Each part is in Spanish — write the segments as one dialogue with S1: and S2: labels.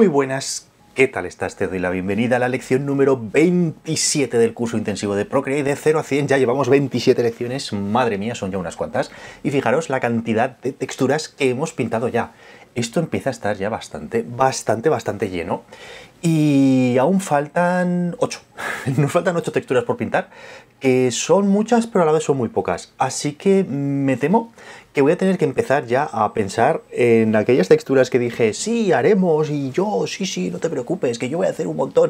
S1: Muy buenas, ¿qué tal estás? Te doy la bienvenida a la lección número 27 del curso intensivo de Procreate de 0 a 100. Ya llevamos 27 lecciones, madre mía, son ya unas cuantas. Y fijaros la cantidad de texturas que hemos pintado ya. Esto empieza a estar ya bastante lleno. Y aún faltan 8. Nos faltan 8 texturas por pintar, que son muchas, pero a la vez son muy pocas. Así que me temo que voy a tener que empezar ya a pensar en aquellas texturas que dije, sí, haremos, y yo, sí, no te preocupes, que yo voy a hacer un montón,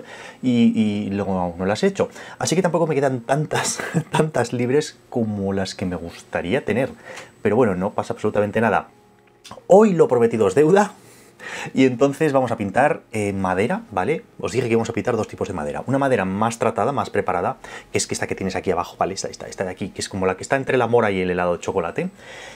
S1: y luego aún no las he hecho. Así que tampoco me quedan tantas libres como las que me gustaría tener. Pero bueno, no pasa absolutamente nada. Hoy lo prometido es deuda. Y entonces vamos a pintar madera, ¿vale? Os dije que vamos a pintar dos tipos de madera. Una madera más tratada, más preparada, que es esta que tienes aquí abajo, ¿vale? Esta de aquí, que es como la que está entre la mora y el helado de chocolate.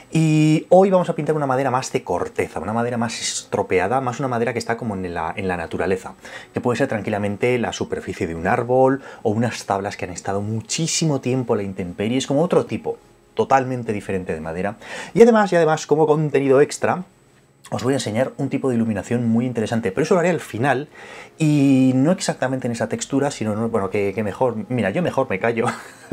S1: Y hoy vamos a pintar una madera más de corteza, una madera más estropeada, más una madera que está como en la naturaleza, que puede ser tranquilamente la superficie de un árbol o unas tablas que han estado muchísimo tiempo a la intemperie. Es como otro tipo, totalmente diferente de madera. Y además, como contenido extra, os voy a enseñar un tipo de iluminación muy interesante, pero eso lo haré al final y no exactamente en esa textura, sino, bueno, que mejor, mira, yo mejor me callo,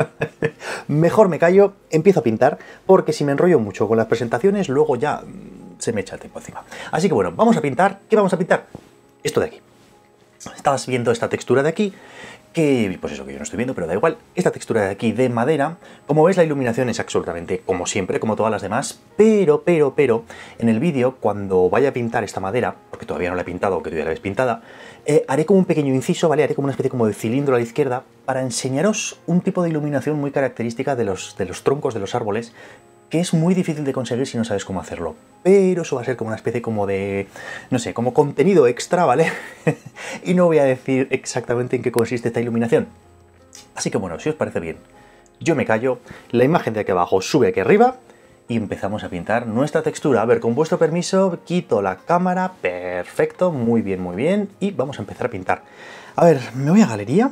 S1: mejor me callo, empiezo a pintar, porque si me enrollo mucho con las presentaciones, luego ya se me echa el tiempo encima. Así que bueno, vamos a pintar. ¿Qué vamos a pintar? Esto de aquí. Estabas viendo esta textura de aquí, que pues eso que yo no estoy viendo, pero da igual. Esta textura de aquí de madera, como ves la iluminación es absolutamente como siempre, como todas las demás, pero en el vídeo, cuando vaya a pintar esta madera, porque todavía no la he pintado, aunque tú ya la ves pintada, haré como un pequeño inciso, ¿vale? Haré como una especie como de cilindro a la izquierda para enseñaros un tipo de iluminación muy característica de los troncos de los árboles, que es muy difícil de conseguir si no sabes cómo hacerlo. Pero eso va a ser como una especie como de, no sé, como contenido extra, ¿vale? Y no voy a decir exactamente en qué consiste esta iluminación. Así que bueno, si os parece bien, yo me callo, la imagen de aquí abajo sube aquí arriba y empezamos a pintar nuestra textura. A ver, con vuestro permiso, quito la cámara, perfecto, muy bien, y vamos a empezar a pintar. A ver, me voy a galería.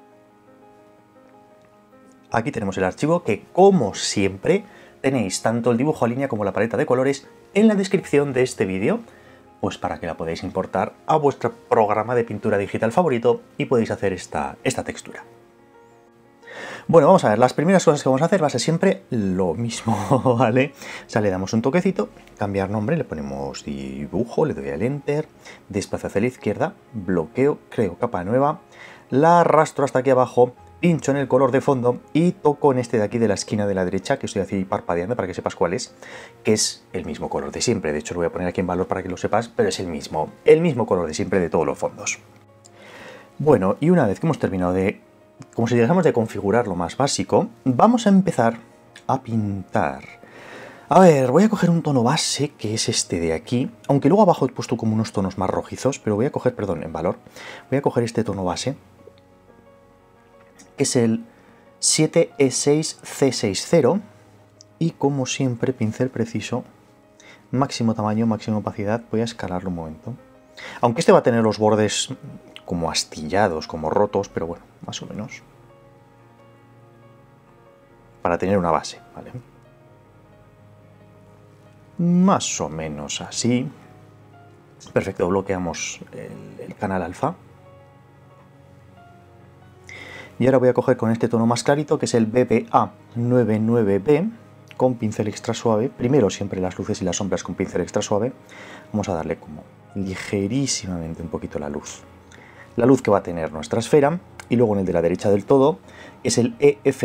S1: Aquí tenemos el archivo que, como siempre, tenéis tanto el dibujo a línea como la paleta de colores en la descripción de este vídeo, pues para que la podáis importar a vuestro programa de pintura digital favorito y podéis hacer esta textura. Bueno, vamos a ver, las primeras cosas que vamos a hacer va a ser siempre lo mismo, ¿vale? O sea, le damos un toquecito, cambiar nombre, le ponemos dibujo, le doy al Enter, desplazo hacia la izquierda, bloqueo, creo capa nueva, la arrastro hasta aquí abajo, pincho en el color de fondo y toco en este de aquí de la esquina de la derecha, que estoy así parpadeando para que sepas cuál es, que es el mismo color de siempre. De hecho, lo voy a poner aquí en valor para que lo sepas, pero es el mismo color de siempre de todos los fondos. Bueno, y una vez que hemos terminado de, como si dijéramos, de configurar lo más básico, vamos a empezar a pintar. A ver, voy a coger un tono base, que es este de aquí, aunque luego abajo he puesto como unos tonos más rojizos, pero voy a coger, perdón, en valor, voy a coger este tono base, que es el 7E6C60, y como siempre, pincel preciso, máximo tamaño, máxima opacidad. Voy a escalarlo un momento. Aunque este va a tener los bordes como astillados, como rotos, pero bueno, más o menos. Para tener una base, ¿vale? Más o menos así. Perfecto, bloqueamos el canal alfa. Y ahora voy a coger con este tono más clarito, que es el BBA99B, con pincel extra suave. Primero siempre las luces y las sombras con pincel extra suave. Vamos a darle como ligerísimamente un poquito la luz. La luz que va a tener nuestra esfera. Y luego en el de la derecha del todo, es el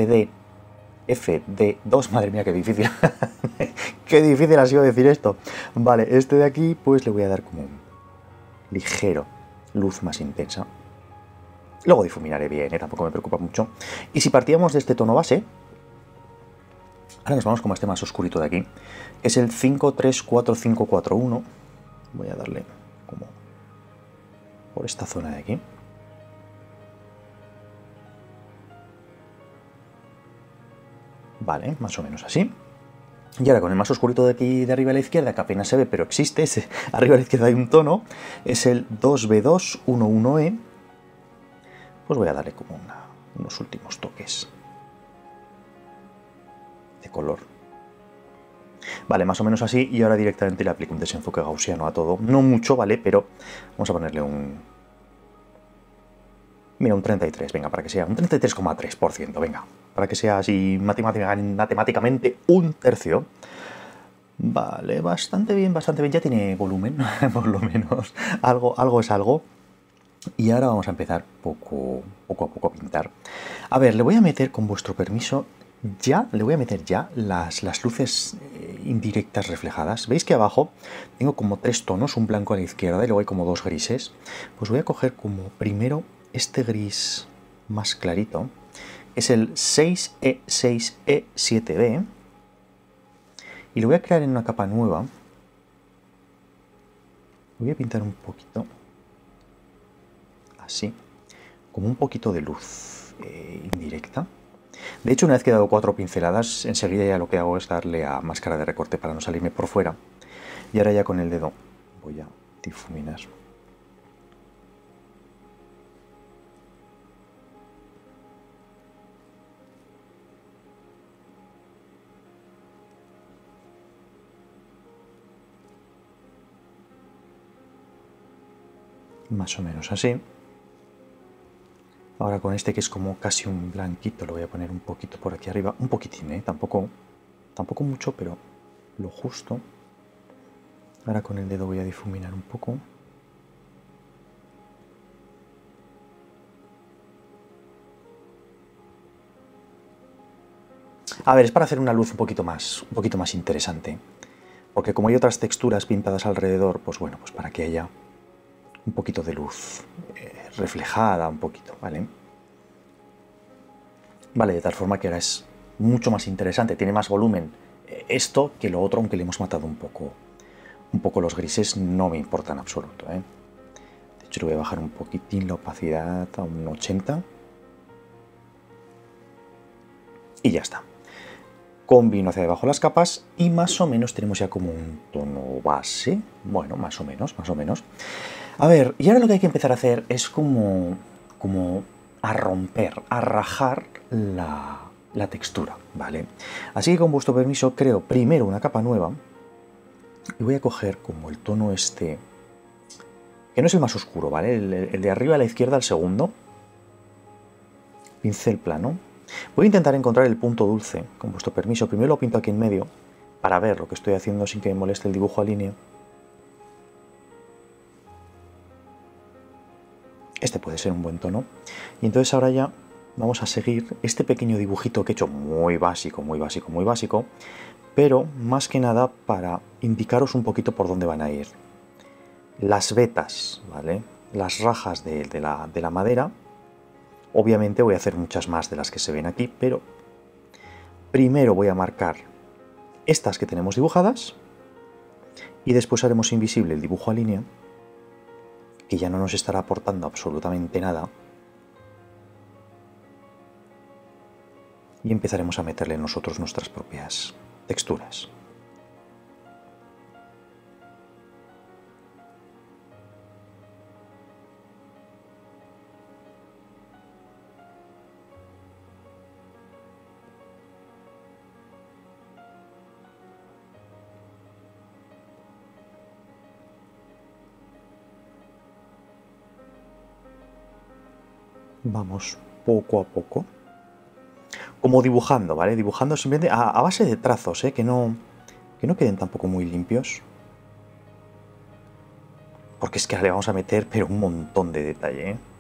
S1: FD2. Madre mía, qué difícil. Qué difícil ha sido decir esto. Vale, este de aquí pues le voy a dar como un ligero luz más intensa. Luego difuminaré bien, tampoco me preocupa mucho. Y si partíamos de este tono base, ahora nos vamos como este más oscurito de aquí, es el 534541. Voy a darle como por esta zona de aquí. Vale, más o menos así. Y ahora con el más oscurito de aquí de arriba a la izquierda, que apenas se ve, pero existe, arriba a la izquierda hay un tono, es el 2B211E. Pues voy a darle como unos últimos toques de color. Vale, más o menos así, y ahora directamente le aplico un desenfoque gaussiano a todo. No mucho, ¿vale? Pero vamos a ponerle un... Mira, un 33, venga, para que sea un 33,3%, venga. Para que sea así matemáticamente un tercio. Vale, bastante bien, bastante bien. Ya tiene volumen, por lo menos. Algo es algo. Y ahora vamos a empezar poco a poco a pintar. A ver, le voy a meter, con vuestro permiso, le voy a meter ya las luces indirectas reflejadas. ¿Veis que abajo tengo como 3 tonos, un blanco a la izquierda y luego hay como 2 grises? Pues voy a coger como primero este gris más clarito, es el 6E6E7B, y lo voy a crear en una capa nueva. Voy a pintar un poquito, así, como un poquito de luz indirecta. De hecho, una vez que he dado 4 pinceladas, enseguida ya lo que hago es darle a máscara de recorte para no salirme por fuera. Y ahora ya con el dedo voy a difuminar. Más o menos así. Ahora con este que es como casi un blanquito, lo voy a poner un poquito por aquí arriba. Un poquitín, ¿eh? Tampoco mucho, pero lo justo. Ahora con el dedo voy a difuminar un poco. A ver, es para hacer una luz un poquito más interesante. Porque como hay otras texturas pintadas alrededor, pues bueno, pues para que haya un poquito de luz reflejada, un poquito, ¿vale? Vale, de tal forma que ahora es mucho más interesante, tiene más volumen esto que lo otro, aunque le hemos matado un poco los grises, no me importa en absoluto, ¿eh? De hecho, le voy a bajar un poquitín la opacidad a un 80. Y ya está. Combino hacia debajo las capas y más o menos tenemos ya como un tono base. Bueno, más o menos. A ver, y ahora lo que hay que empezar a hacer es como a romper, a rajar la textura, ¿vale? Así que con vuestro permiso creo primero una capa nueva y voy a coger como el tono este, que no es el más oscuro, ¿vale? El de arriba a la izquierda, el segundo. Pincel plano. Voy a intentar encontrar el punto dulce, con vuestro permiso. Primero lo pinto aquí en medio, para ver lo que estoy haciendo sin que me moleste el dibujo a línea. Este puede ser un buen tono. Y entonces ahora ya vamos a seguir este pequeño dibujito que he hecho muy básico, pero más que nada para indicaros un poquito por dónde van a ir. Las vetas, ¿vale? Las rajas de la madera. Obviamente voy a hacer muchas más de las que se ven aquí, pero primero voy a marcar estas que tenemos dibujadas y después haremos invisible el dibujo a línea, que ya no nos estará aportando absolutamente nada, y empezaremos a meterle nosotros nuestras propias texturas. Vamos poco a poco, como dibujando, ¿vale? Dibujando simplemente a base de trazos, que no queden tampoco muy limpios, porque es que ahora le vamos a meter pero un montón de detalle, ¿eh?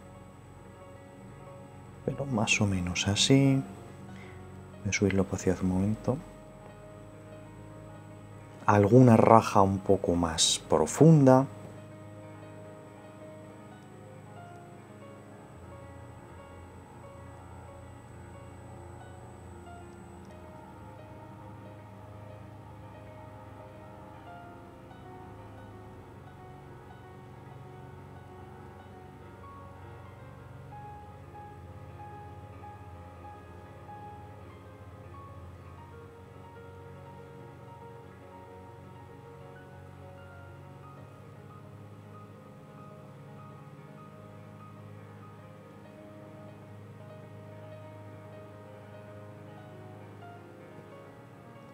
S1: Pero más o menos así. Voy a subir la opacidad un momento. Alguna raja un poco más profunda.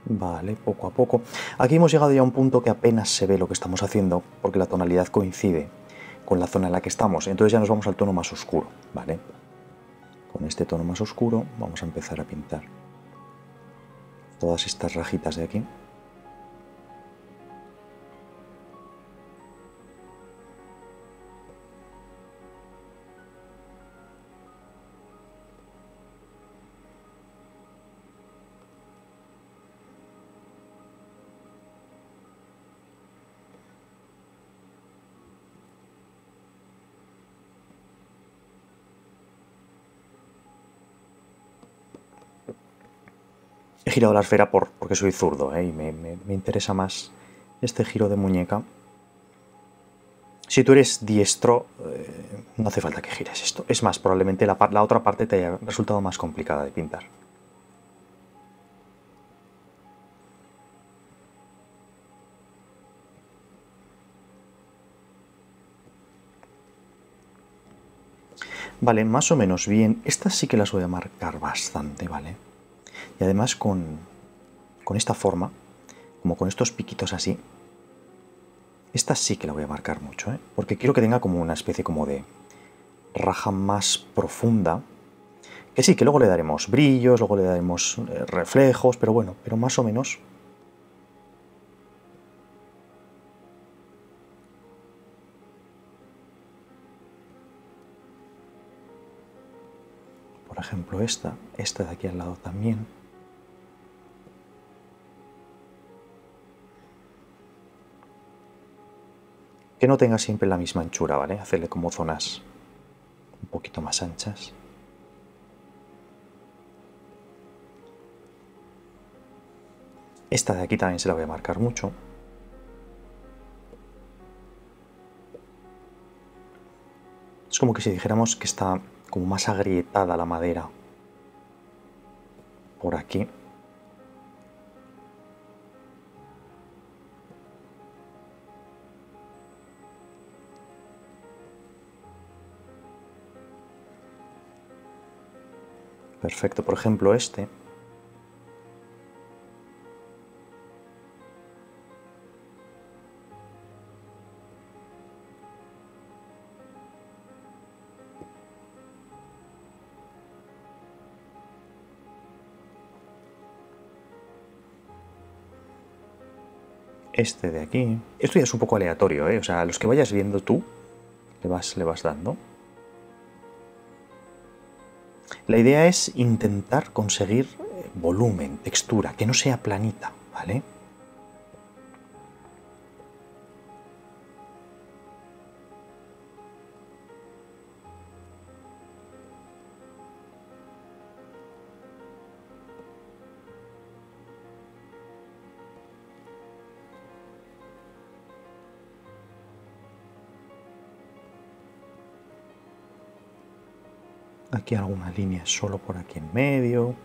S1: Vale, poco a poco. Aquí hemos llegado ya a un punto que apenas se ve lo que estamos haciendo porque la tonalidad coincide con la zona en la que estamos. Entonces ya nos vamos al tono más oscuro, ¿vale? Con este tono más oscuro vamos a empezar a pintar todas estas rajitas de aquí. He girado la esfera porque soy zurdo, ¿eh? Y me interesa más este giro de muñeca. Si tú eres diestro, no hace falta que gires esto. Es más, probablemente la otra parte te haya resultado más complicada de pintar. Vale, más o menos bien. Estas sí que las voy a marcar bastante, ¿vale? Y además con esta forma, como con estos piquitos así, esta sí que la voy a marcar mucho, ¿eh? Porque quiero que tenga como una especie como de raja más profunda. Que sí, que luego le daremos brillos, luego le daremos reflejos, pero bueno, pero más o menos. Por ejemplo, esta de aquí al lado también. Que no tenga siempre la misma anchura, ¿vale? Hacerle como zonas un poquito más anchas. Esta de aquí también se la voy a marcar mucho. Es como que si dijéramos que está como más agrietada la madera por aquí. Perfecto, por ejemplo este. Este de aquí. Esto ya es un poco aleatorio, ¿eh? O sea, los que vayas viendo tú, le vas dando. La idea es intentar conseguir volumen, textura, que no sea planita, ¿vale? Aquí alguna línea solo por aquí en medio.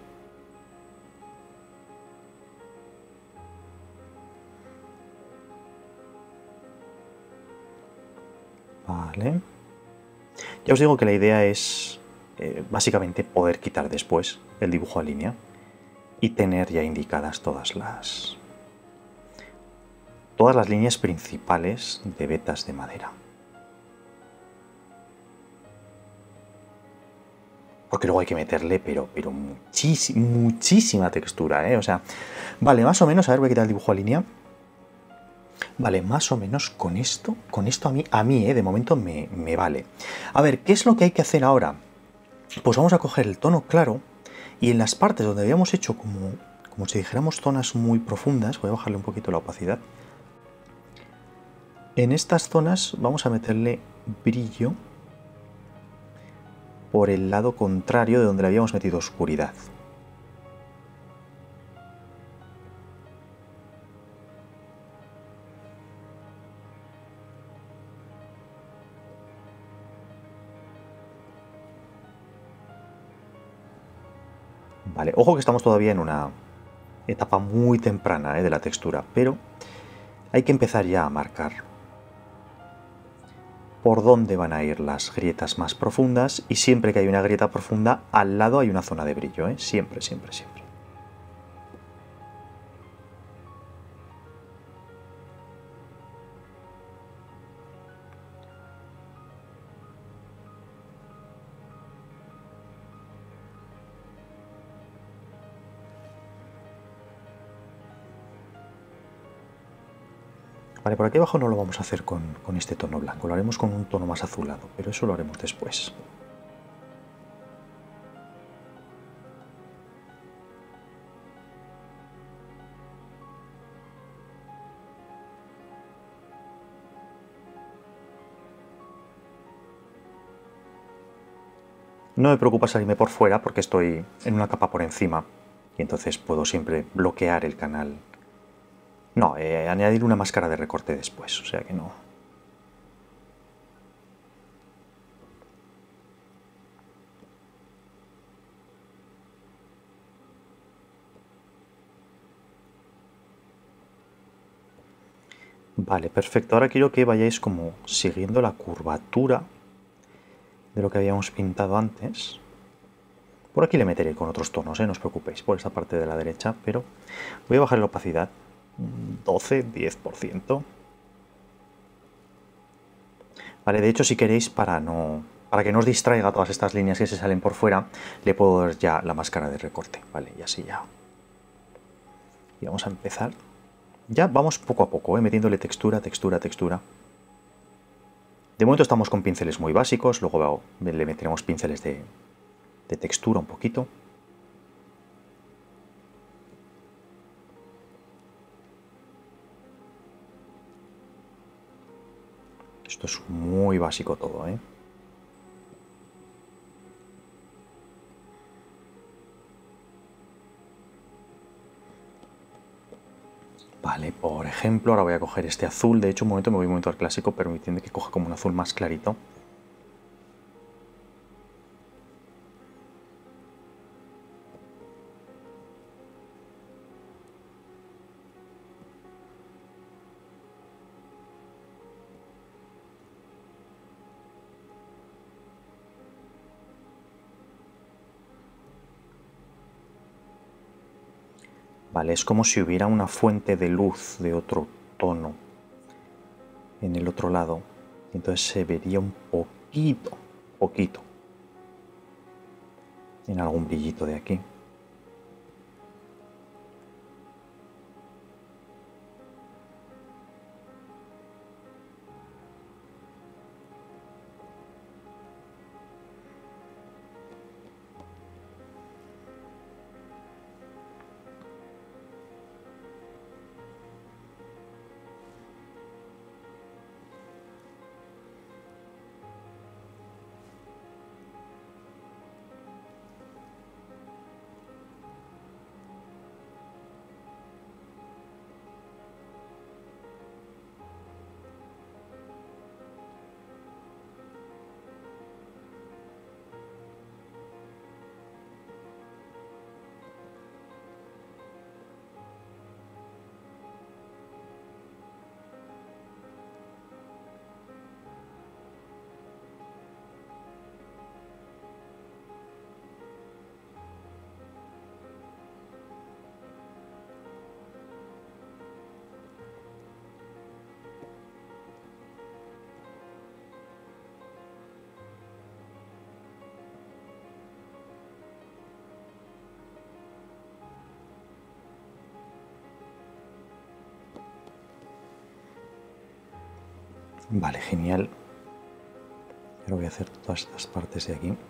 S1: Vale. Ya os digo que la idea es básicamente poder quitar después el dibujo a línea y tener ya indicadas todas las líneas principales de vetas de madera. Porque luego hay que meterle, pero muchísima textura, ¿eh? O sea, vale, más o menos, a ver, voy a quitar el dibujo a línea. Vale, más o menos con esto a mí, de momento me vale. A ver, ¿qué es lo que hay que hacer ahora? Pues vamos a coger el tono claro y en las partes donde habíamos hecho como si dijéramos zonas muy profundas, voy a bajarle un poquito la opacidad. En estas zonas vamos a meterle brillo por el lado contrario de donde le habíamos metido oscuridad. Vale, ojo que estamos todavía en una etapa muy temprana de la textura, pero hay que empezar ya a marcar por dónde van a ir las grietas más profundas y siempre que hay una grieta profunda al lado hay una zona de brillo, ¿eh? Siempre, siempre, siempre. Vale, por aquí abajo no lo vamos a hacer con este tono blanco, lo haremos con un tono más azulado, pero eso lo haremos después. No me preocupa salirme por fuera porque estoy en una capa por encima y entonces puedo siempre bloquear el canal. No, añadir una máscara de recorte después, o sea que no. Vale, perfecto. Ahora quiero que vayáis como siguiendo la curvatura de lo que habíamos pintado antes. Por aquí le meteré con otros tonos, no os preocupéis, por esta parte de la derecha, pero voy a bajar la opacidad 12, 10%. Vale, de hecho, si queréis, para que no os distraiga todas estas líneas que se salen por fuera, le puedo dar ya la máscara de recorte, ¿vale? Y así ya. Y vamos a empezar. Ya vamos poco a poco, metiéndole textura, textura, textura. De momento estamos con pinceles muy básicos, luego le meteremos pinceles de textura un poquito. Esto es muy básico todo, ¿eh? Vale, por ejemplo, ahora voy a coger este azul. De hecho, un momento me voy un momento al clásico, permitiendo que coja como un azul más clarito. Vale, es como si hubiera una fuente de luz de otro tono en el otro lado. Entonces se vería un poquito, en algún brillito de aquí. Vale, genial. Ahora voy a hacer todas estas partes de aquí.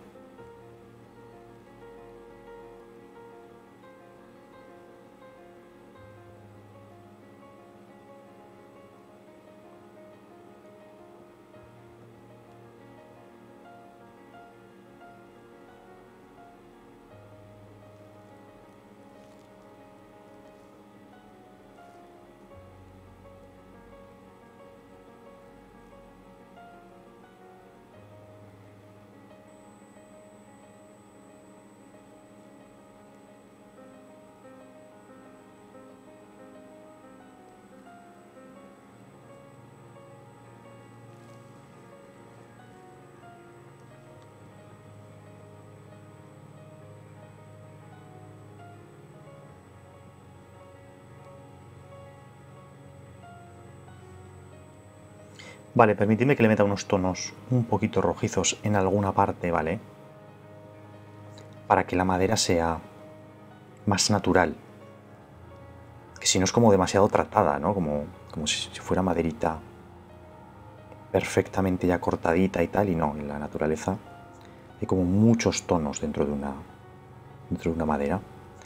S1: Vale, permitidme que le meta unos tonos un poquito rojizos en alguna parte, ¿vale? Para que la madera sea más natural. Que si no es como demasiado tratada, ¿no? Como como si fuera maderita perfectamente ya cortadita y tal, y no, en la naturaleza hay como muchos tonos dentro de una madera.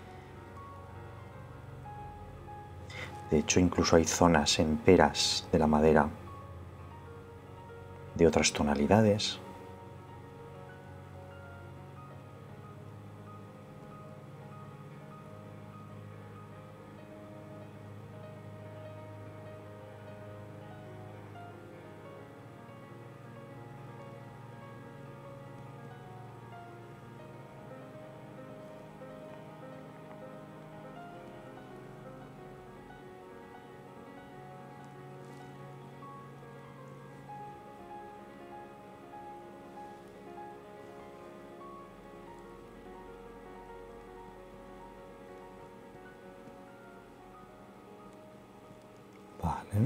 S1: De hecho, incluso hay zonas enteras de la madera de otras tonalidades. Vale.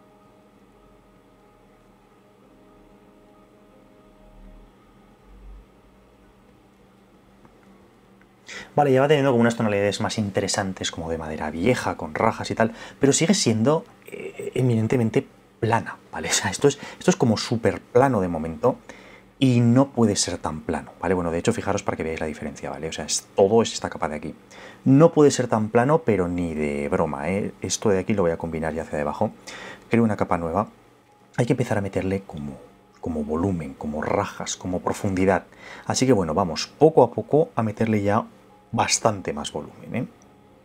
S1: Vale, ya va teniendo como unas tonalidades más interesantes, como de madera vieja, con rajas y tal, pero sigue siendo eminentemente plana, ¿vale? O sea, esto es como súper plano de momento y no puede ser tan plano, ¿vale? Bueno, de hecho, fijaros para que veáis la diferencia, ¿vale? O sea, todo es esta capa de aquí. No puede ser tan plano, pero ni de broma, ¿eh? Esto de aquí lo voy a combinar ya hacia debajo. Creo una capa nueva. Hay que empezar a meterle como volumen, como rajas, como profundidad. Así que bueno, vamos poco a poco a meterle ya bastante más volumen, ¿eh?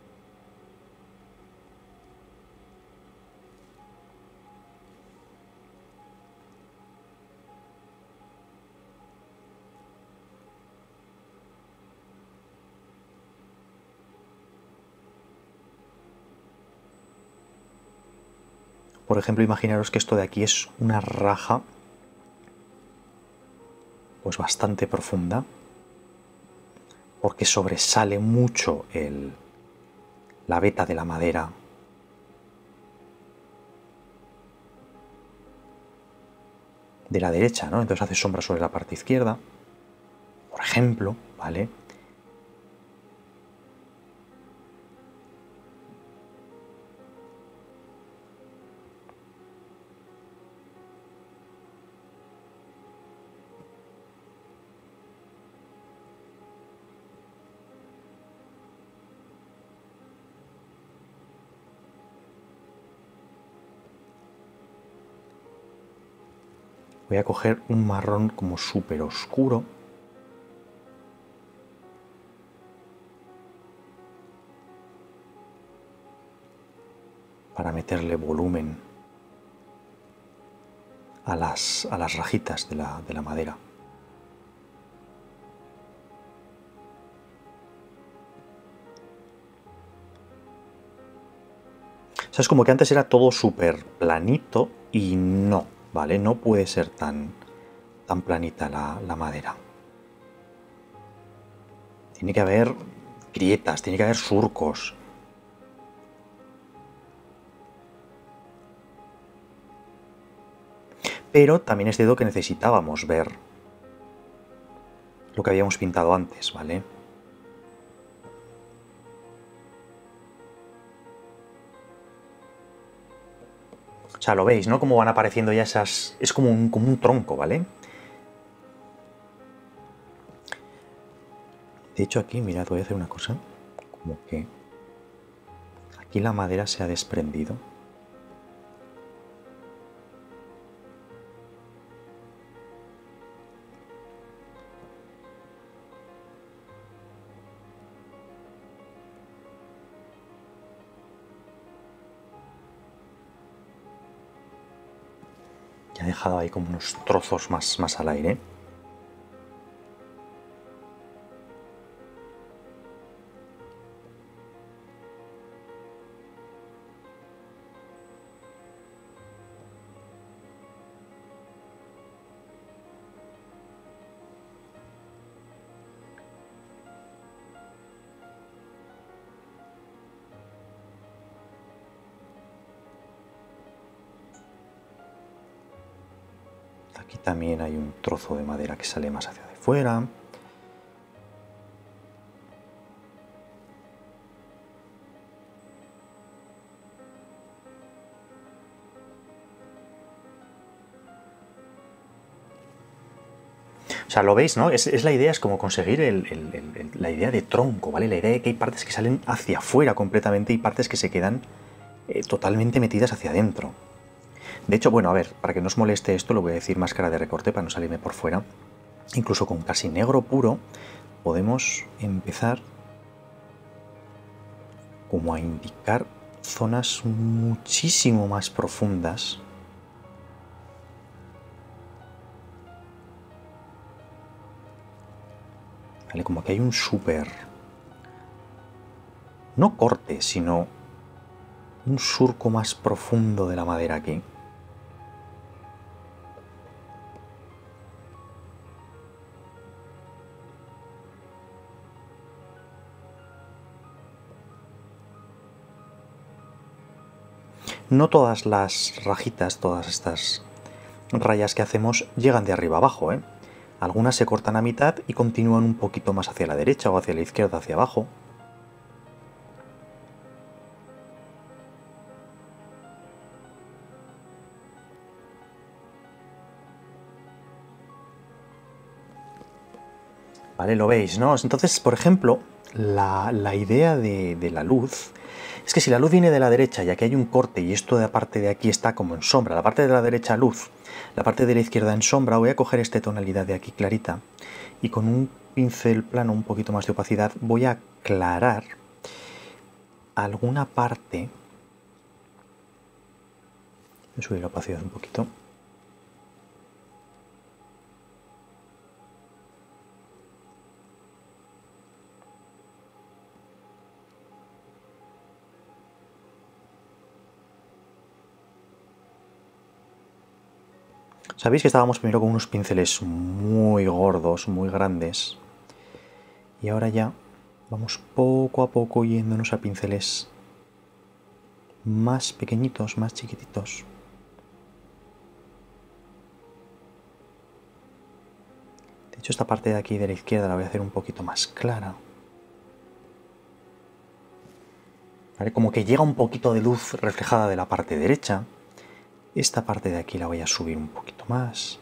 S1: Por ejemplo, imaginaros que esto de aquí es una raja pues bastante profunda, porque sobresale mucho la veta de la madera. De la derecha, ¿no? Entonces hace sombra sobre la parte izquierda, por ejemplo, ¿vale? Voy a coger un marrón como súper oscuro. Para meterle volumen a las rajitas de la madera. O sea, es como que antes era todo súper planito y no, ¿vale? No puede ser tan planita la madera. Tiene que haber grietas, tiene que haber surcos. Pero también es cierto que necesitábamos ver lo que habíamos pintado antes, ¿vale? O sea, lo veis, ¿no? Cómo van apareciendo ya esas... Es como un tronco, ¿vale? De hecho, aquí, mirad, voy a hacer una cosa. Como que aquí la madera se ha desprendido. Ya he dejado ahí como unos trozos más al aire. Aquí también hay un trozo de madera que sale más hacia afuera. sea, lo veis, ¿no? La idea es como conseguir la idea de tronco, ¿vale? La idea de que hay partes que salen hacia afuera completamente y partes que se quedan totalmente metidas hacia adentro. De hecho, bueno, a ver, para que no os moleste esto, lo voy a decir máscara de recorte para no salirme por fuera. Incluso con casi negro puro podemos empezar como a indicar zonas muchísimo más profundas. ¿Vale? Como que hay un súper... no corte, sino un surco más profundo de la madera aquí. No todas las rajitas, todas estas rayas que hacemos llegan de arriba abajo, ¿eh? Algunas se cortan a mitad y continúan un poquito más hacia la derecha o hacia la izquierda, hacia abajo. ¿Vale? Lo veis, ¿no? Entonces, por ejemplo, la idea de la luz es que si la luz viene de la derecha y aquí hay un corte y esto de la parte de aquí está como en sombra, la parte de la derecha luz, la parte de la izquierda en sombra, voy a coger esta tonalidad de aquí clarita y con un pincel plano, un poquito más de opacidad, voy a aclarar alguna parte. Voy a subir la opacidad un poquito. Sabéis que estábamos primero con unos pinceles muy gordos, muy grandes, y ahora ya vamos poco a poco yéndonos a pinceles más pequeñitos, más chiquititos. De hecho, esta parte de aquí de la izquierda la voy a hacer un poquito más clara. ¿Vale? Como que llega un poquito de luz reflejada de la parte derecha. Esta parte de aquí la voy a subir un poquito más.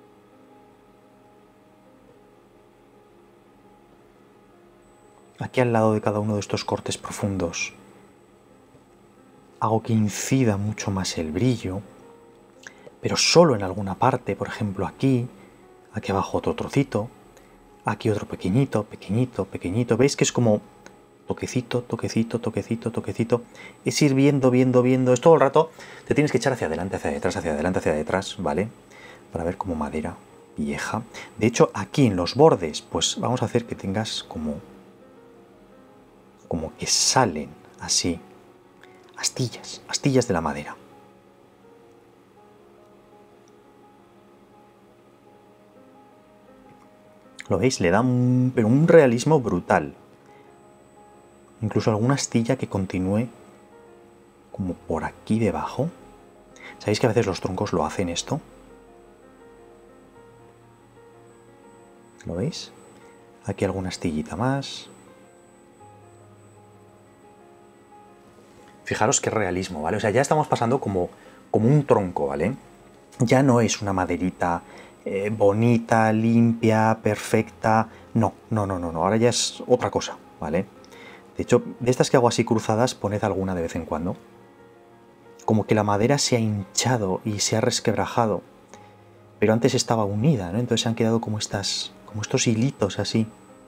S1: Aquí al lado de cada uno de estos cortes profundos hago que incida mucho más el brillo, pero solo en alguna parte, por ejemplo aquí abajo otro trocito, aquí otro pequeñito, pequeñito, pequeñito. ¿Veis que es como toquecito, toquecito, toquecito, toquecito? Es ir viendo, viendo, viendo. Es todo el rato, te tienes que echar hacia adelante, hacia detrás, hacia adelante, hacia detrás, ¿vale? Para ver como madera vieja. De hecho, aquí en los bordes, pues vamos a hacer que tengas como que salen así astillas, astillas de la madera. ¿Lo veis? Le da pero un realismo brutal. Incluso alguna astilla que continúe como por aquí debajo. ¿Sabéis que a veces los troncos lo hacen esto? ¿Lo veis? Aquí alguna astillita más. Fijaros qué realismo, ¿vale? O sea, ya estamos pasando como un tronco, ¿vale? Ya no es una maderita bonita, limpia, perfecta. No, no, no, no, no. Ahora ya es otra cosa, ¿vale? De hecho, de estas que hago así cruzadas, poned alguna de vez en cuando. Como que la madera se ha hinchado y se ha resquebrajado. Pero antes estaba unida, ¿no? Entonces se han quedado como estos hilitos así.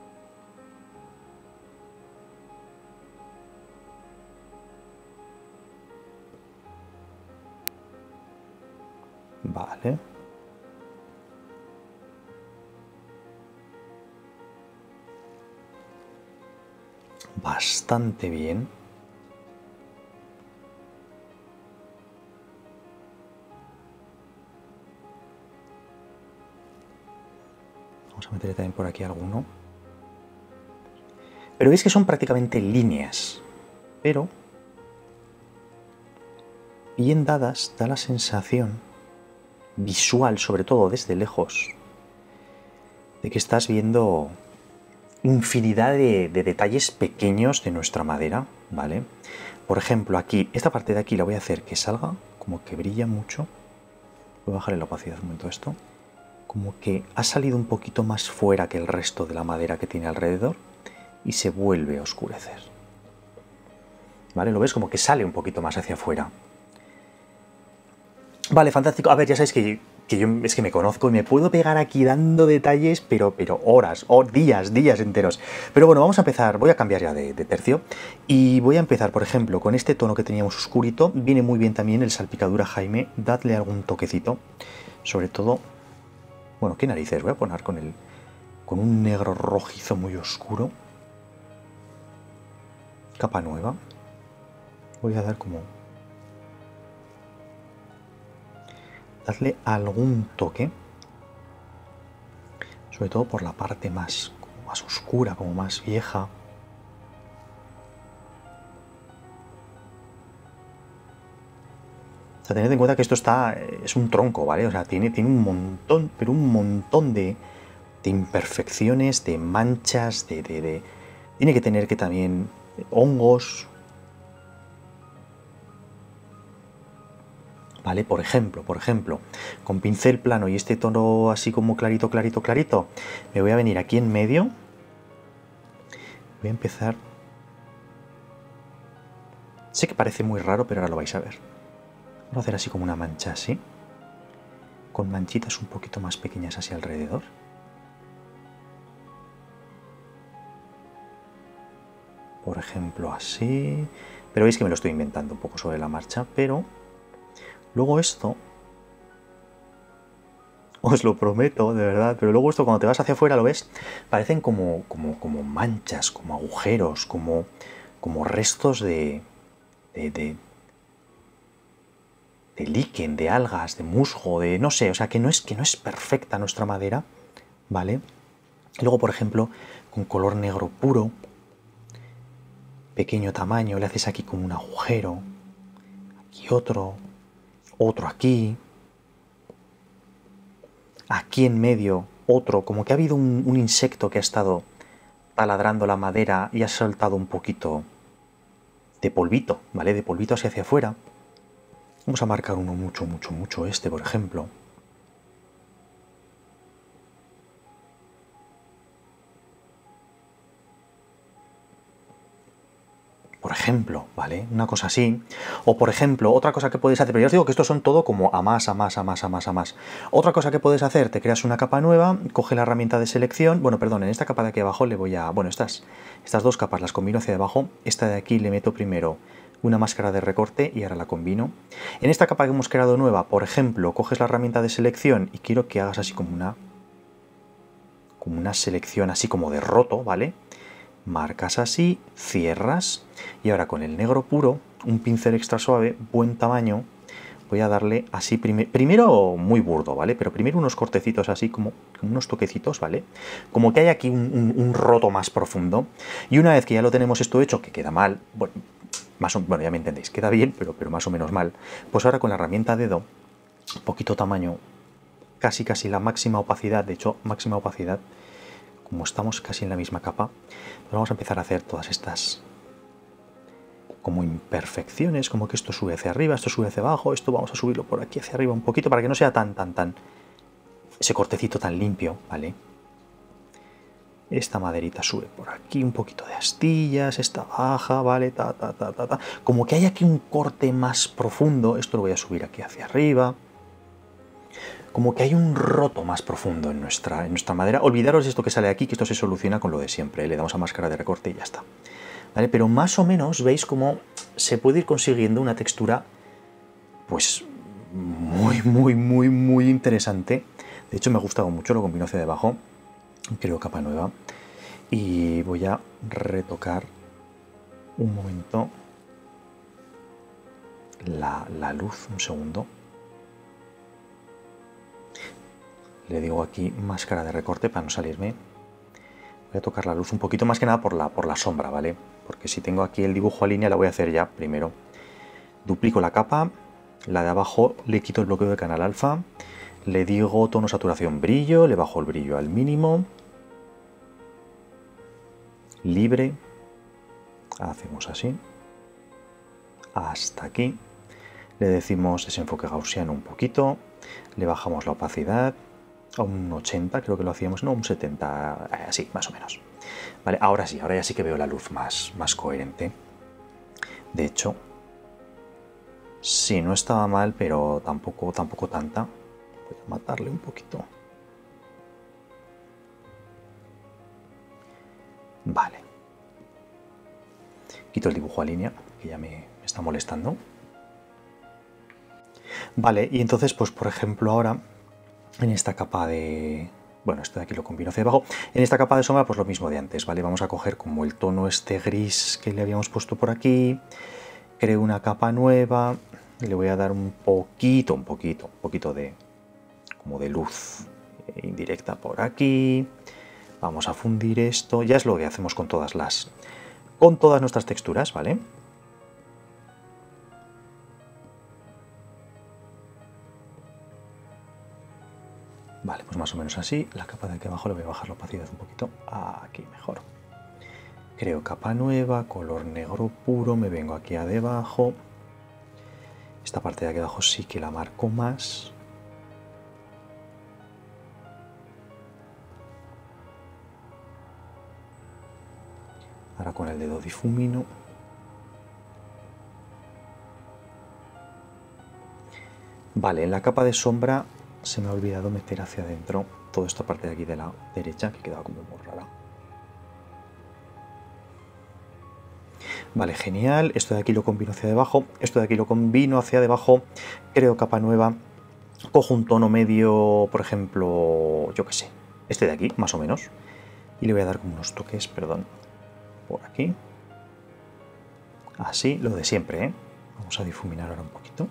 S1: Vale. Bastante bien. Vamos a meterle también por aquí alguno. Pero veis que son prácticamente líneas. Pero bien dadas, da la sensación visual, sobre todo desde lejos, de que estás viendo infinidad de detalles pequeños de nuestra madera, ¿vale? Por ejemplo, aquí, esta parte de aquí la voy a hacer que salga como que brilla mucho. Voy a bajarle la opacidad un momento a esto. como que ha salido un poquito más fuera que el resto de la madera que tiene alrededor y se vuelve a oscurecer. ¿Vale? Lo ves como que sale un poquito más hacia afuera. Vale, fantástico. A ver, ya sabéis que yo es que me conozco y me puedo pegar aquí dando detalles, pero horas, o días enteros. Pero bueno, vamos a empezar. Voy a cambiar ya de tercio y voy a empezar, por ejemplo, con este tono que teníamos oscurito. Viene muy bien también el salpicadura Jaime. Dadle algún toquecito. Sobre todo, bueno, qué narices. Voy a poner con un negro rojizo muy oscuro. Capa nueva. Voy a dar como... Dadle algún toque, sobre todo por la parte más oscura, como más vieja. O sea, tened en cuenta que esto es un tronco, ¿vale? O sea, tiene un montón, pero un montón de imperfecciones, de manchas, tiene que tener que también hongos. ¿Vale? Por ejemplo, con pincel plano y este tono así como clarito, me voy a venir aquí en medio. Voy a empezar... Sé que parece muy raro, pero ahora lo vais a ver. Vamos a hacer así como una mancha así, con manchitas un poquito más pequeñas hacia alrededor. Por ejemplo, así... Pero veis que me lo estoy inventando un poco sobre la marcha, pero... Luego esto, os lo prometo, de verdad, pero luego esto cuando te vas hacia afuera, ¿lo ves? Parecen como manchas, como agujeros, como restos de líquen, de algas, de musgo, de no sé, o sea, que no es perfecta nuestra madera, ¿vale? Luego, por ejemplo, con color negro puro, pequeño tamaño, le haces aquí como un agujero, aquí otro aquí, aquí en medio otro, como que ha habido un insecto que ha estado taladrando la madera y ha soltado un poquito de polvito, ¿vale? De polvito hacia afuera. Vamos a marcar uno mucho, por ejemplo. Por ejemplo, ¿vale? Una cosa así. O por ejemplo, otra cosa que puedes hacer, pero ya os digo que estos son todo como a más. Otra cosa que puedes hacer, te creas una capa nueva, coge la herramienta de selección, bueno, perdón, en esta capa de aquí abajo le voy a... Bueno, estas dos capas las combino hacia abajo, esta de aquí le meto primero una máscara de recorte y ahora la combino. En esta capa que hemos creado nueva, por ejemplo, coges la herramienta de selección y quiero que hagas así como una selección así como de roto, ¿vale? Marcas así, cierras y ahora con el negro puro, un pincel extra suave, buen tamaño, voy a darle así primero muy burdo, ¿vale? Pero primero unos cortecitos así como unos toquecitos, ¿vale? Como que hay aquí un roto más profundo y una vez que ya lo tenemos esto hecho, que queda mal, bueno, bueno ya me entendéis, queda bien, pero más o menos mal, pues ahora con la herramienta dedo, poquito tamaño, casi la máxima opacidad, de hecho máxima opacidad, como estamos casi en la misma capa, pues vamos a empezar a hacer todas estas como imperfecciones, como que esto sube hacia arriba, esto sube hacia abajo, esto vamos a subirlo por aquí hacia arriba un poquito para que no sea tan ese cortecito tan limpio, ¿vale? Esta maderita sube por aquí, un poquito de astillas, esta baja, ¿vale? Como que hay aquí un corte más profundo, esto lo voy a subir aquí hacia arriba. Como que hay un roto más profundo en nuestra madera. Olvidaros de esto que sale aquí, que esto se soluciona con lo de siempre, ¿eh? Le damos a máscara de recorte y ya está. ¿Vale? Pero más o menos veis cómo se puede ir consiguiendo una textura pues muy interesante. De hecho me ha gustado mucho, lo combino hacia debajo, creo capa nueva. Y voy a retocar un momento la luz, un segundo. Le digo aquí máscara de recorte para no salirme. Voy a tocar la luz un poquito más que nada por la sombra, ¿vale? Porque si tengo aquí el dibujo a línea la voy a hacer ya primero. Duplico la capa, la de abajo le quito el bloqueo de canal alfa, le digo tono saturación brillo, le bajo el brillo al mínimo, libre, hacemos así, hasta aquí, le decimos desenfoque gaussiano un poquito, le bajamos la opacidad, a un 80, creo que lo hacíamos, no, un 70, así, más o menos. Vale, ahora sí, ahora ya sí que veo la luz más coherente. De hecho, sí, no estaba mal, pero tampoco tanta. Voy a matarle un poquito. Vale. Quito el dibujo a línea, que ya me está molestando. Vale, y entonces, pues por ejemplo ahora, en esta capa de... Bueno, esto de aquí lo combino hacia abajo. En esta capa de sombra, pues lo mismo de antes, ¿vale? Vamos a coger como el tono este gris que le habíamos puesto por aquí. Creo una capa nueva. Y le voy a dar un poquito de... como de luz indirecta por aquí. Vamos a fundir esto. Ya es lo que hacemos con todas nuestras texturas, ¿vale? Vale, pues más o menos así. La capa de aquí abajo le voy a bajar la opacidad un poquito. Aquí mejor. Creo capa nueva, color negro puro. Me vengo aquí a debajo. Esta parte de aquí abajo sí que la marco más. Ahora con el dedo difumino. Vale, en la capa de sombra se me ha olvidado meter hacia adentro toda esta parte de aquí de la derecha, que quedaba como muy rara. Vale, genial. Esto de aquí lo combino hacia debajo. Esto de aquí lo combino hacia debajo. Creo capa nueva. Cojo un tono medio, por ejemplo, yo qué sé, este de aquí, más o menos. Y le voy a dar como unos toques, perdón, por aquí. Así, lo de siempre, ¿eh? Vamos a difuminar ahora un poquito.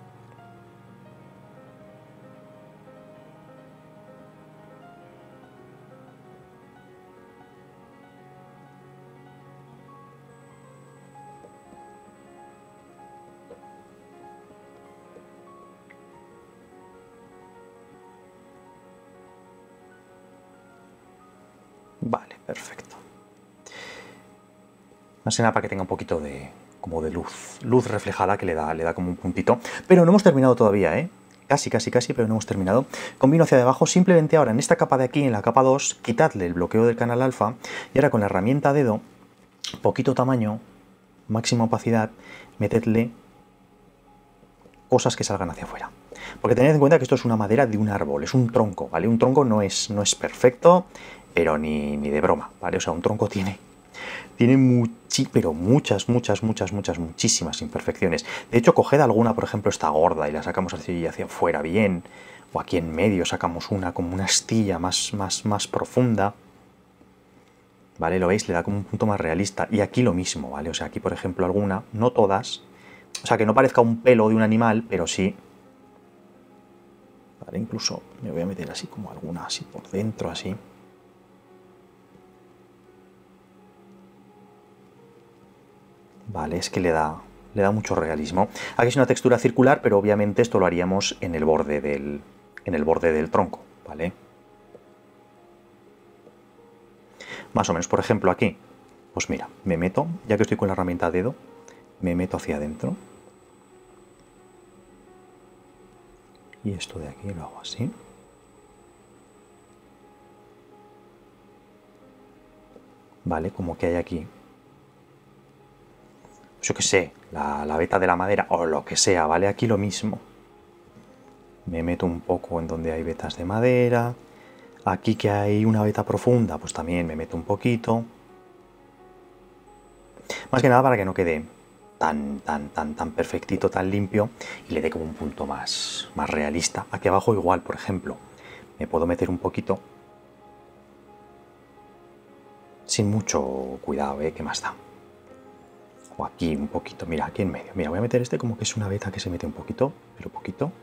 S1: Vale, perfecto. Más que nada para que tenga un poquito de, como de luz reflejada que le da como un puntito. Pero no hemos terminado todavía, ¿eh? Casi, pero no hemos terminado. Combino hacia debajo, simplemente ahora en esta capa de aquí, en la capa 2, quitadle el bloqueo del canal alfa y ahora con la herramienta dedo, poquito tamaño, máxima opacidad, metedle cosas que salgan hacia afuera. Porque tened en cuenta que esto es una madera de un árbol, es un tronco, ¿vale? Un tronco no es perfecto, pero ni de broma, ¿vale? O sea, un tronco tiene pero muchísimas imperfecciones. De hecho, coged alguna, por ejemplo, esta gorda y la sacamos así hacia afuera bien, o aquí en medio sacamos una como una astilla más profunda, ¿vale? ¿Lo veis? Le da como un punto más realista. Y aquí lo mismo, ¿vale? O sea, aquí, por ejemplo, alguna, no todas, o sea, que no parezca un pelo de un animal, pero sí, ¿vale? Incluso me voy a meter así como alguna así por dentro, así. Vale, es que le da mucho realismo. Aquí es una textura circular, pero obviamente esto lo haríamos en el borde del tronco, ¿vale? Más o menos, por ejemplo, aquí, pues mira, me meto, ya que estoy con la herramienta dedo, me meto hacia adentro. Y esto de aquí lo hago así. Vale, como que hay aquí, yo qué sé, la veta de la madera o lo que sea, ¿vale? Aquí lo mismo. Me meto un poco en donde hay vetas de madera. Aquí que hay una veta profunda, pues también me meto un poquito. Más que nada para que no quede tan perfectito, tan limpio y le dé como un punto más realista. Aquí abajo igual, por ejemplo, me puedo meter un poquito sin mucho cuidado, ¿eh? ¿Qué más da? O aquí un poquito, mira, aquí en medio. Mira, voy a meter este como que es una veta que se mete un poquito, pero poquito.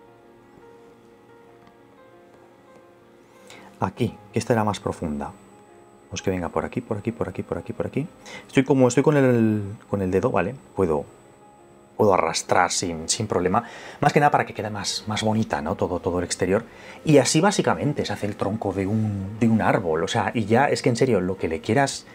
S1: Aquí, que esta era más profunda. Pues que venga por aquí, por aquí, por aquí, por aquí, por aquí. Estoy con el dedo, ¿vale? Puedo arrastrar sin problema. Más que nada para que quede más bonita, ¿no? Todo el exterior. Y así básicamente se hace el tronco de un árbol. O sea, y ya es que en serio, lo que le quieras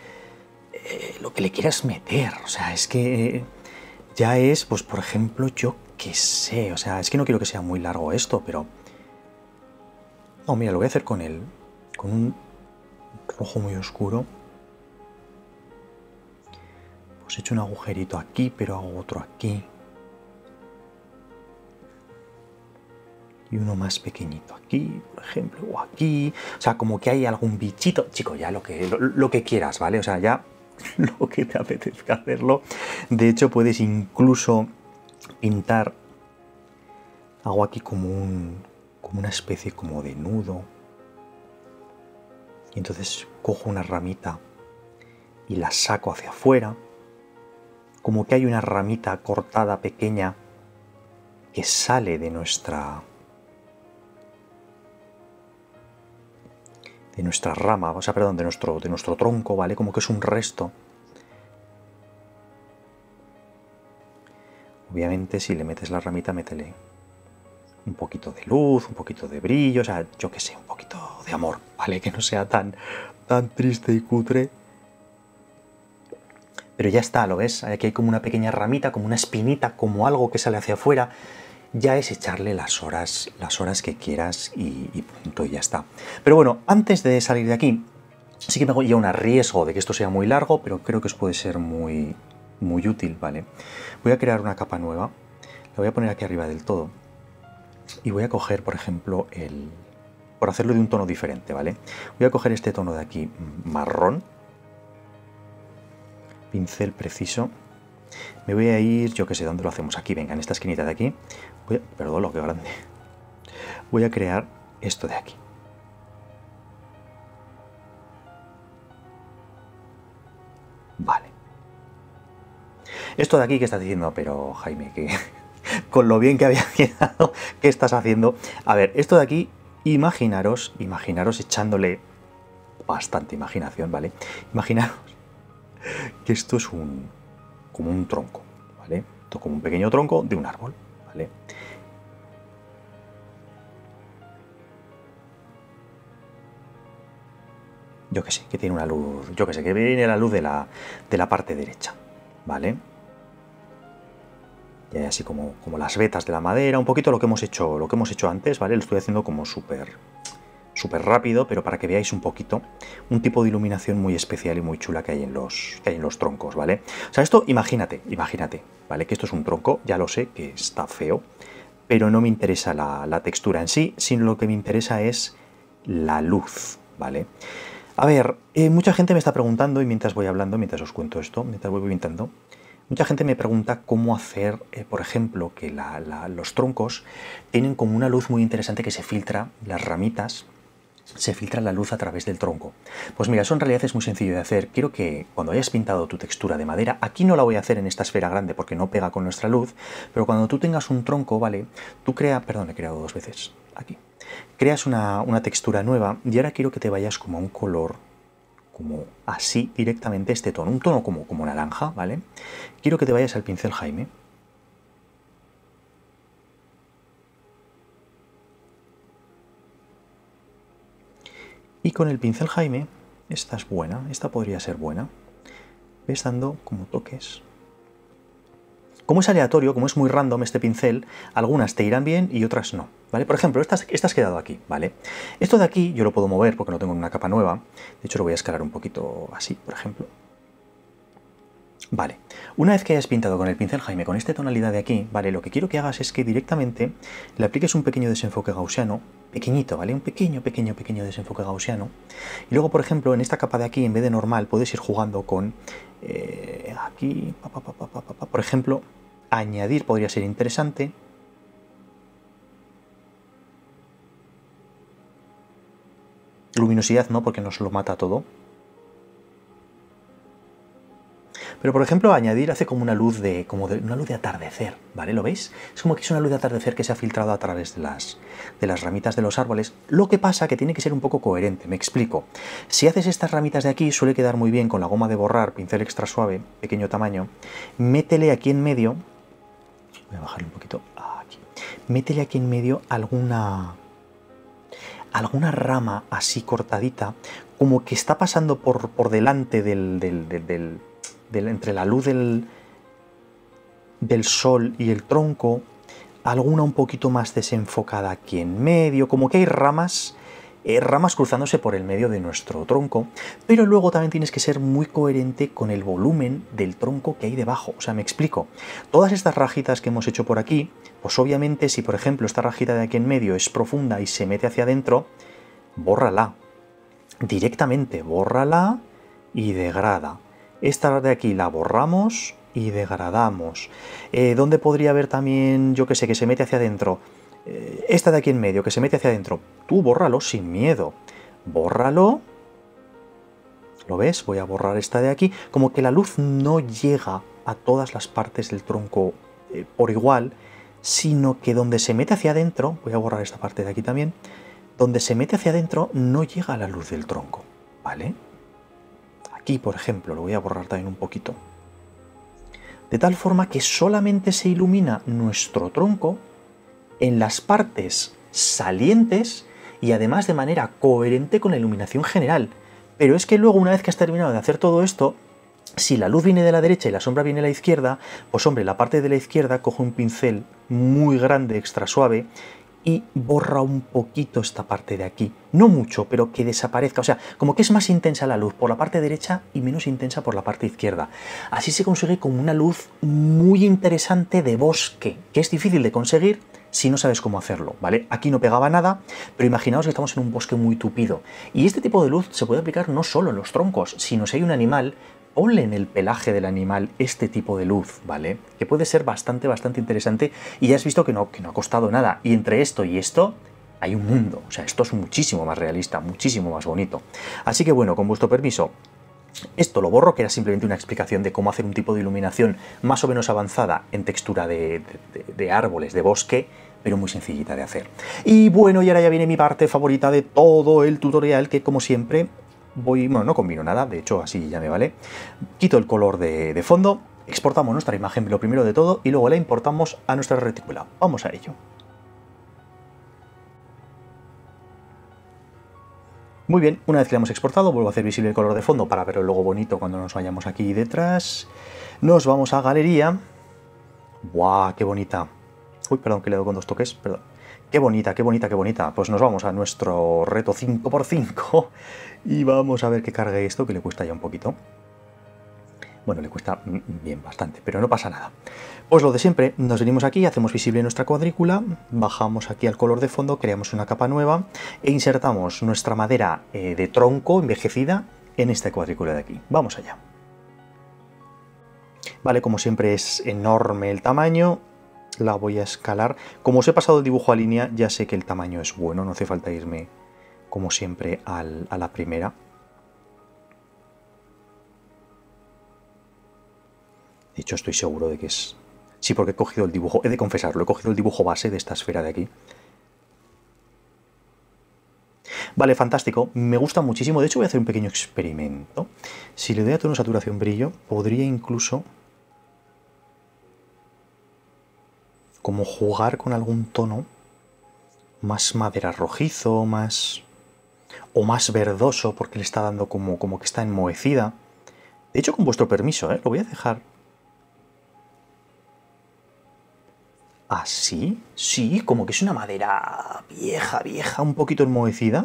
S1: meter. O sea, es que ya es, pues por ejemplo, yo qué sé. O sea, es que no quiero que sea muy largo esto, pero Oh, mira, lo voy a hacer con un rojo muy oscuro. Pues he hecho un agujerito aquí, pero hago otro aquí. Y uno más pequeñito aquí, por ejemplo, o aquí. O sea, como que hay algún bichito. Chico, ya lo que quieras, ¿vale? O sea, ya lo que te apetezca hacerlo. De hecho, puedes incluso pintar. Hago aquí como una especie como de nudo. Y entonces cojo una ramita y la saco hacia afuera. Como que hay una ramita cortada pequeña que sale de nuestra rama, o sea, perdón, de nuestro tronco, ¿vale? Como que es un resto. Obviamente, si le metes la ramita, métele un poquito de luz, un poquito de brillo, o sea, yo qué sé, un poquito de amor, ¿vale? Que no sea tan triste y cutre. Pero ya está, ¿lo ves? Aquí hay como una pequeña ramita, como una espinita, como algo que sale hacia afuera. Ya es echarle las horas que quieras y punto, y ya está. Pero bueno, antes de salir de aquí, sí que me hago ya un riesgo de que esto sea muy largo, pero creo que os puede ser muy útil, ¿vale? Voy a crear una capa nueva, la voy a poner aquí arriba del todo, y voy a coger, por ejemplo, por hacerlo de un tono diferente, ¿vale? Voy a coger este tono de aquí, marrón, pincel preciso. Me voy a ir, yo que sé, ¿dónde lo hacemos? Aquí, venga, en esta esquinita de aquí. Perdón, lo que grande. Voy a crear esto de aquí. Vale. Esto de aquí que estás diciendo, pero Jaime, que con lo bien que había quedado, ¿qué estás haciendo? A ver, esto de aquí, imaginaros echándole bastante imaginación, ¿vale? Imaginaros que esto es como un tronco, ¿vale? Esto como un pequeño tronco de un árbol, ¿vale? Yo que sé, que tiene una luz, yo que sé, que viene la luz de la parte derecha, ¿vale? Y hay así como las vetas de la madera, un poquito lo que hemos hecho antes, ¿vale? Lo estoy haciendo como súper rápido, pero para que veáis un poquito un tipo de iluminación muy especial y muy chula que hay en los troncos, ¿vale? O sea, esto, imagínate, ¿vale? Que esto es un tronco, ya lo sé, que está feo, pero no me interesa la textura en sí, sino lo que me interesa es la luz, ¿vale? A ver, mucha gente me está preguntando, y mientras voy hablando, mientras os cuento esto, mientras voy pintando, mucha gente me pregunta cómo hacer, por ejemplo, que los troncos tienen como una luz muy interesante que se filtra, las ramitas, se filtra la luz a través del tronco. Pues mira, eso en realidad es muy sencillo de hacer. Quiero que cuando hayas pintado tu textura de madera, aquí no la voy a hacer en esta esfera grande porque no pega con nuestra luz, pero cuando tú tengas un tronco, ¿vale? Tú perdón, he creado dos veces, aquí. Creas una textura nueva y ahora quiero que te vayas como a un color, como así directamente este tono, un tono como naranja, ¿vale? Quiero que te vayas al pincel Jaime. Y con el pincel Jaime, esta es buena, esta podría ser buena. Ves dando como toques. Como es aleatorio, como es muy random este pincel, algunas te irán bien y otras no, ¿vale? Por ejemplo, esta has quedado aquí, ¿vale? Esto de aquí yo lo puedo mover porque no tengo una capa nueva. De hecho, lo voy a escalar un poquito así, por ejemplo. Vale, una vez que hayas pintado con el pincel Jaime con esta tonalidad de aquí, ¿vale? Lo que quiero que hagas es que directamente le apliques un pequeño desenfoque gaussiano, pequeñito, ¿vale? Un pequeño desenfoque gaussiano. Y luego, por ejemplo, en esta capa de aquí, en vez de normal, puedes ir jugando con aquí, por ejemplo, añadir podría ser interesante. Luminosidad no, porque nos lo mata todo. Pero, por ejemplo, añadir hace como una luz de atardecer, ¿vale? ¿Lo veis? Es como que es una luz de atardecer que se ha filtrado a través de las ramitas de los árboles. Lo que pasa que tiene que ser un poco coherente, me explico. Si haces estas ramitas de aquí, suele quedar muy bien con la goma de borrar, pincel extra suave, pequeño tamaño. Métele aquí en medio, voy a bajarle un poquito, aquí. Métele aquí en medio alguna rama así cortadita, como que está pasando por delante entre la luz del sol y el tronco, alguna un poquito más desenfocada aquí en medio, como que hay ramas ramas cruzándose por el medio de nuestro tronco, pero luego también tienes que ser muy coherente con el volumen del tronco que hay debajo. O sea, me explico. Todas estas rajitas que hemos hecho por aquí, pues obviamente si por ejemplo esta rajita de aquí en medio es profunda y se mete hacia adentro, bórrala. Directamente bórrala y degrada. Esta de aquí la borramos y degradamos. ¿Dónde podría haber también, yo que sé, que se mete hacia adentro? Esta de aquí en medio, que se mete hacia adentro. Tú bórralo sin miedo. Bórralo. ¿Lo ves? Voy a borrar esta de aquí. Como que la luz no llega a todas las partes del tronco por igual, sino que donde se mete hacia adentro, voy a borrar esta parte de aquí también, donde se mete hacia adentro no llega a la luz del tronco, ¿vale? Aquí, por ejemplo, lo voy a borrar también un poquito. De tal forma que solamente se ilumina nuestro tronco en las partes salientes y además de manera coherente con la iluminación general. Pero es que luego, una vez que has terminado de hacer todo esto, si la luz viene de la derecha y la sombra viene de la izquierda, pues hombre, la parte de la izquierda coge un pincel muy grande, extra suave, y borra un poquito esta parte de aquí. No mucho, pero que desaparezca. O sea, como que es más intensa la luz por la parte derecha y menos intensa por la parte izquierda. Así se consigue como una luz muy interesante de bosque, que es difícil de conseguir si no sabes cómo hacerlo, ¿vale? Aquí no pegaba nada, pero imaginaos que estamos en un bosque muy tupido. Y este tipo de luz se puede aplicar no solo en los troncos, sino si hay un animal, ponle en el pelaje del animal este tipo de luz, ¿vale? Que puede ser bastante interesante, y ya has visto que no ha costado nada. Y entre esto y esto hay un mundo. O sea, esto es muchísimo más realista, muchísimo más bonito. Así que bueno, con vuestro permiso, esto lo borro, que era simplemente una explicación de cómo hacer un tipo de iluminación más o menos avanzada en textura de árboles, de bosque, pero muy sencillita de hacer. Y bueno, y ahora ya viene mi parte favorita de todo el tutorial, que como siempre bueno, no combino nada, de hecho así ya me vale. Quito el color de fondo, exportamos nuestra imagen lo primero de todo y luego la importamos a nuestra retícula. Vamos a ello. Muy bien, una vez que la hemos exportado, vuelvo a hacer visible el color de fondo para verlo luego bonito cuando nos vayamos aquí detrás. Nos vamos a galería. ¡Buah, qué bonita! Uy, perdón, que le doy con dos toques, perdón. ¡Qué bonita, qué bonita, qué bonita! Pues nos vamos a nuestro reto 5×5 y vamos a ver que cargue esto, que le cuesta ya un poquito. Bueno, le cuesta bien bastante, pero no pasa nada. Pues lo de siempre, nos venimos aquí, hacemos visible nuestra cuadrícula, bajamos aquí al color de fondo, creamos una capa nueva e insertamos nuestra madera de tronco envejecida en esta cuadrícula de aquí. Vamos allá. Vale, como siempre es enorme el tamaño, la voy a escalar. Como os he pasado el dibujo a línea, ya sé que el tamaño es bueno, no hace falta irme como siempre a la primera. De hecho, estoy seguro de que es... Sí, porque he cogido el dibujo, he de confesarlo, he cogido el dibujo base de esta esfera de aquí. Vale, fantástico, me gusta muchísimo. De hecho, voy a hacer un pequeño experimento. Si le doy a tono, saturación, brillo, podría incluso como jugar con algún tono más madera rojizo, más... o más verdoso, porque le está dando como que está enmohecida. De hecho, con vuestro permiso, lo voy a dejar así. Sí, como que es una madera vieja, un poquito enmohecida.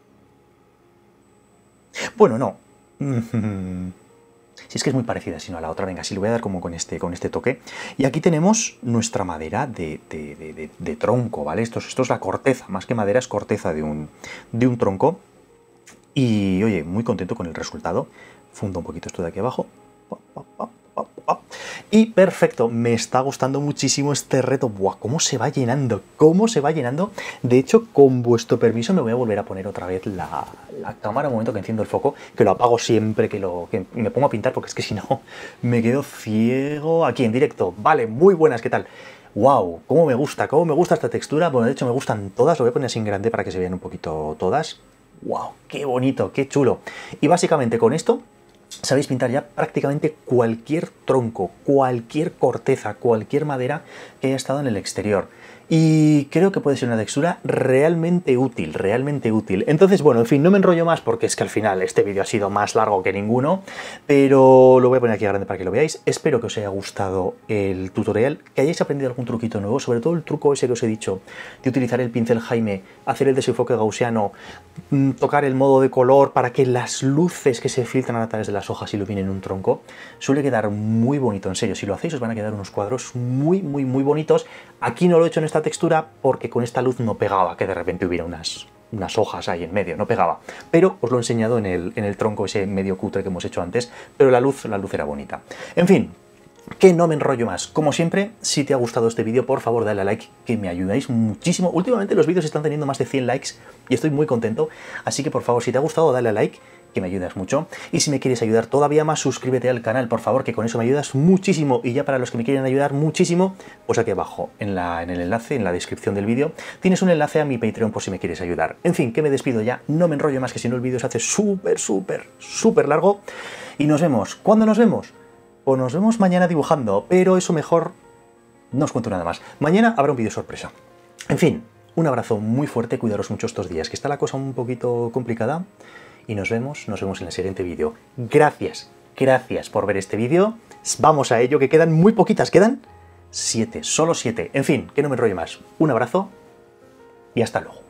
S1: Bueno, no. Si es que es muy parecida, sino a la otra. Venga, sí, le voy a dar como con este toque. Y aquí tenemos nuestra madera de tronco, ¿vale? Esto es la corteza, más que madera es corteza de un tronco. Y, oye, muy contento con el resultado. Fundo un poquito esto de aquí abajo. Y perfecto, me está gustando muchísimo este reto. ¡Buah! ¿Cómo se va llenando? ¿Cómo se va llenando? De hecho, con vuestro permiso me voy a volver a poner otra vez la cámara, un momento que enciendo el foco, que lo apago siempre que me pongo a pintar, porque es que si no me quedo ciego aquí en directo. Vale, muy buenas, ¿qué tal? ¡Wow! ¿Cómo me gusta esta textura? Bueno, de hecho me gustan todas, lo voy a poner así en grande para que se vean un poquito todas. ¡Wow! ¡Qué bonito! ¡Qué chulo! Y básicamente con esto sabéis pintar ya prácticamente cualquier tronco, cualquier corteza, cualquier madera que haya estado en el exterior. Y creo que puede ser una textura realmente útil, realmente útil. Entonces, bueno, en fin, no me enrollo más porque es que al final este vídeo ha sido más largo que ninguno, pero lo voy a poner aquí grande para que lo veáis. Espero que os haya gustado el tutorial, que hayáis aprendido algún truquito nuevo, sobre todo el truco ese que os he dicho, de utilizar el pincel Jaime, hacer el desenfoque gaussiano, tocar el modo de color para que las luces que se filtran a través de las hojas iluminen un tronco. Suele quedar muy bonito, en serio. Si lo hacéis os van a quedar unos cuadros muy bonitos. Aquí no lo he hecho en esta textura porque con esta luz no pegaba que de repente hubiera unas hojas ahí en medio, no pegaba. Pero os lo he enseñado en el tronco ese medio cutre que hemos hecho antes, pero la luz era bonita. En fin, que no me enrollo más. Como siempre, si te ha gustado este vídeo, por favor dale a like, que me ayudáis muchísimo. Últimamente los vídeos están teniendo más de 100 likes y estoy muy contento, así que por favor, si te ha gustado, dale a like, que me ayudas mucho. Y si me quieres ayudar todavía más, suscríbete al canal, por favor, que con eso me ayudas muchísimo. Y ya para los que me quieren ayudar muchísimo, pues aquí abajo, en el enlace, en la descripción del vídeo, tienes un enlace a mi Patreon por si me quieres ayudar. En fin, que me despido ya, no me enrollo más, que si no el vídeo se hace súper largo. Y nos vemos. ¿Cuándo nos vemos? Pues nos vemos mañana dibujando, pero eso mejor no os cuento nada más. Mañana habrá un vídeo sorpresa. En fin, un abrazo muy fuerte, cuidaros mucho estos días, que está la cosa un poquito complicada. Y nos vemos en el siguiente vídeo. Gracias por ver este vídeo. Vamos a ello, que quedan muy poquitas, quedan 7, solo 7. En fin, que no me enrollo más. Un abrazo y hasta luego.